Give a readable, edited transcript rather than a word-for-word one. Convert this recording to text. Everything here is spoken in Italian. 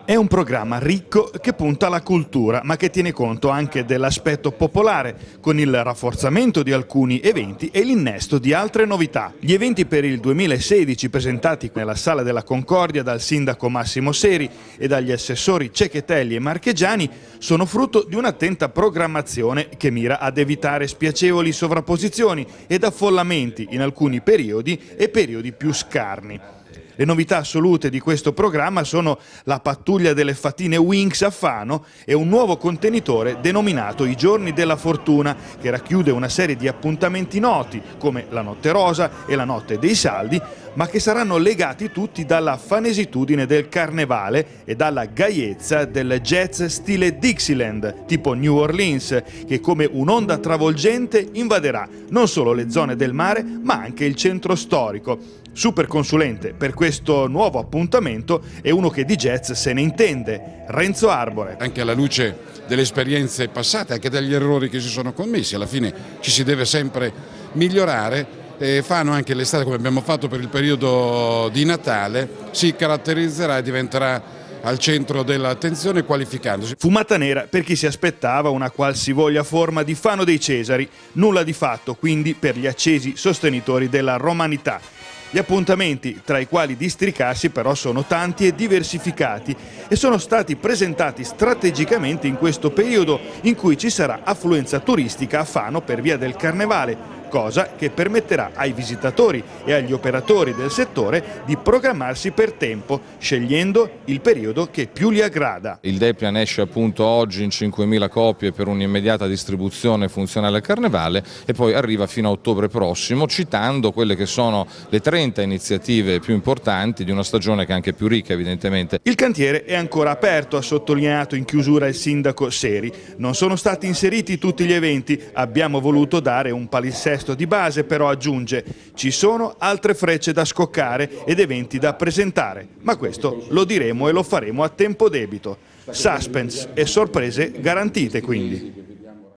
È un programma ricco che punta alla cultura, ma che tiene conto anche dell'aspetto popolare, con il rafforzamento di alcuni eventi e l'innesto di altre novità. Gli eventi per il 2016 presentati nella Sala della Concordia dal sindaco Massimo Seri e dagli assessori Cechetelli e Marchegiani sono frutto di un'attenta programmazione che mira ad evitare spiacevoli sovrapposizioni ed affollamenti in alcuni periodi e periodi più scarni. Le novità assolute di questo programma sono la pattuglia delle Fatine Winx a Fano e un nuovo contenitore denominato I Giorni della Fortuna, che racchiude una serie di appuntamenti noti come la Notte Rosa e la Notte dei Saldi, ma che saranno legati tutti dalla fanesitudine del carnevale e dalla gaiezza del jazz stile Dixieland, tipo New Orleans, che come un'onda travolgente invaderà non solo le zone del mare, ma anche il centro storico. Super consulente per questo nuovo appuntamento è uno che di jazz se ne intende, Renzo Arbore. Anche alla luce delle esperienze passate, anche degli errori che si sono commessi, alla fine ci si deve sempre migliorare. Fanno anche l'estate, come abbiamo fatto per il periodo di Natale, si caratterizzerà e diventerà al centro dell'attenzione qualificandosi. Fumata nera per chi si aspettava una qualsivoglia forma di Fano dei Cesari, nulla di fatto quindi per gli accesi sostenitori della romanità. Gli appuntamenti tra i quali districarsi però sono tanti e diversificati e sono stati presentati strategicamente in questo periodo in cui ci sarà affluenza turistica a Fano per via del Carnevale, cosa che permetterà ai visitatori e agli operatori del settore di programmarsi per tempo, scegliendo il periodo che più li aggrada. Il Depian esce appunto oggi in 5.000 copie per un'immediata distribuzione funzionale al Carnevale e poi arriva fino a ottobre prossimo, citando quelle che sono le 30 iniziative più importanti di una stagione che è anche più ricca evidentemente. Il cantiere è ancora aperto, ha sottolineato in chiusura il sindaco Seri. Non sono stati inseriti tutti gli eventi, abbiamo voluto dare un palinsesto di base, però aggiunge: ci sono altre frecce da scoccare ed eventi da presentare, ma questo lo diremo e lo faremo a tempo debito. Suspense e sorprese garantite quindi.